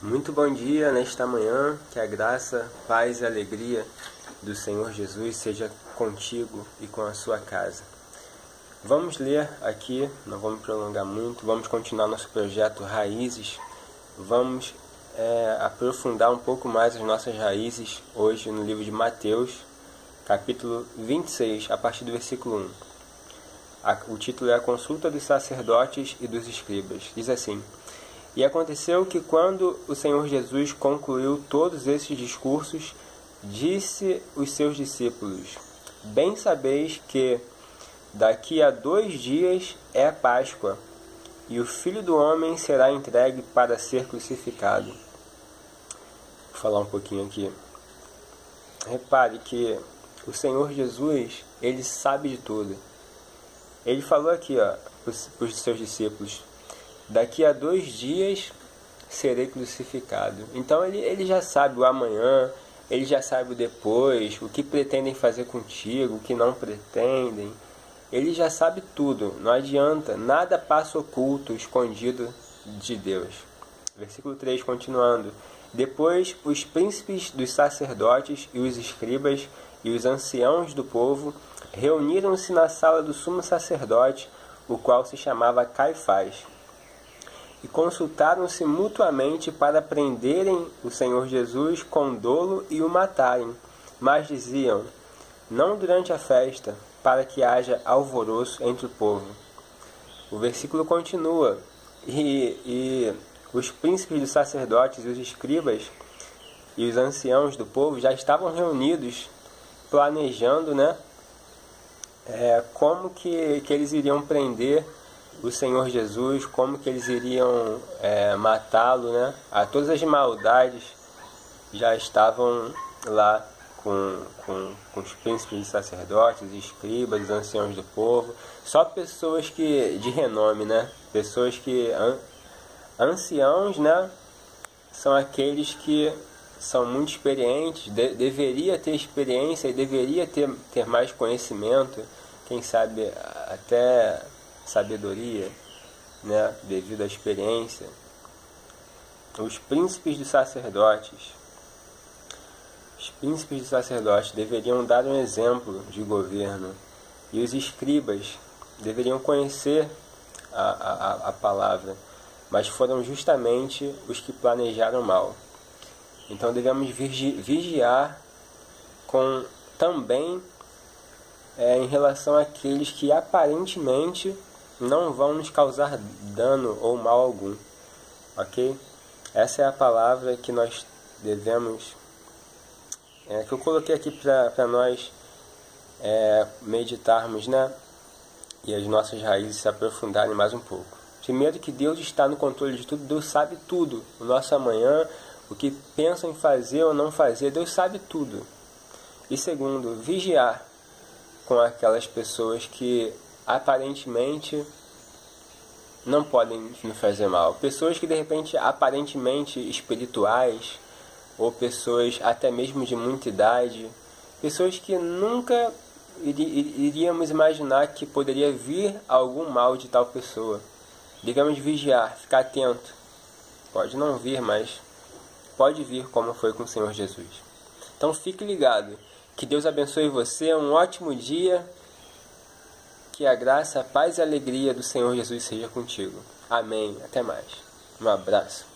Muito bom dia nesta manhã, que a graça, paz e alegria do Senhor Jesus seja contigo e com a sua casa. Vamos ler aqui, não vamos prolongar muito, vamos continuar nosso projeto Raízes, vamos aprofundar um pouco mais as nossas raízes hoje no livro de Mateus, capítulo 26, a partir do versículo 1. O título é A Consulta dos Sacerdotes e dos Escribas. Diz assim: E aconteceu que quando o Senhor Jesus concluiu todos esses discursos, disse aos seus discípulos: Bem sabeis que daqui a 2 dias é a Páscoa, e o Filho do Homem será entregue para ser crucificado. Vou falar um pouquinho aqui. Repare que o Senhor Jesus, Ele sabe de tudo. Ele falou aqui para os seus discípulos: daqui a 2 dias serei crucificado. Então ele já sabe o amanhã, ele já sabe o depois, o que pretendem fazer contigo, o que não pretendem. Ele já sabe tudo, não adianta, nada passa oculto, escondido de Deus. Versículo 3, continuando. Depois os príncipes dos sacerdotes e os escribas e os anciãos do povo reuniram-se na sala do sumo sacerdote, o qual se chamava Caifás, e consultaram-se mutuamente para prenderem o Senhor Jesus com dolo e o matarem. Mas diziam: não durante a festa, para que haja alvoroço entre o povo. O versículo continua. E os príncipes dos sacerdotes e os escribas e os anciãos do povo já estavam reunidos, planejando, como que eles iriam prender o Senhor Jesus, como que eles iriam matá-lo, A todas as maldades já estavam lá com os príncipes de sacerdotes, escribas, os anciãos do povo, só pessoas de renome, Pessoas que anciãos, são aqueles que são muito experientes, deveria ter experiência e deveria ter mais conhecimento, quem sabe até sabedoria, devido à experiência. Os príncipes dos sacerdotes deveriam dar um exemplo de governo, e os escribas deveriam conhecer a palavra, mas foram justamente os que planejaram mal. Então devemos vigiar também em relação àqueles que aparentemente não vão nos causar dano ou mal algum. Ok? Essa é a palavra que nós devemos, que eu coloquei aqui para nós meditarmos, e as nossas raízes se aprofundarem mais um pouco. Primeiro, que Deus está no controle de tudo, Deus sabe tudo, o nosso amanhã, o que pensam em fazer ou não fazer, Deus sabe tudo. E segundo, vigiar com aquelas pessoas que aparentemente não podem nos fazer mal. Pessoas que de repente aparentemente espirituais, ou pessoas até mesmo de muita idade, pessoas que nunca iríamos imaginar que poderia vir algum mal de tal pessoa. Devemos vigiar, ficar atento. Pode não vir, mas pode vir, como foi com o Senhor Jesus. Então fique ligado. Que Deus abençoe você. Um ótimo dia. Que a graça, a paz e a alegria do Senhor Jesus seja contigo. Amém. Até mais. Um abraço.